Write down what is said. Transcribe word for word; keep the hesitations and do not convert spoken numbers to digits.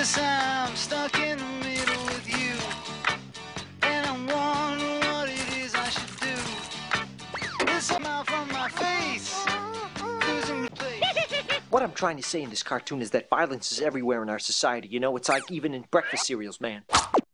Guess I'm stuck in the middle with you, and I'm wondering what it is I should do. It's a mouth on my face, losing the place. What I'm trying to say in this cartoon is that violence is everywhere in our society. You know, it's like even in breakfast cereals, man.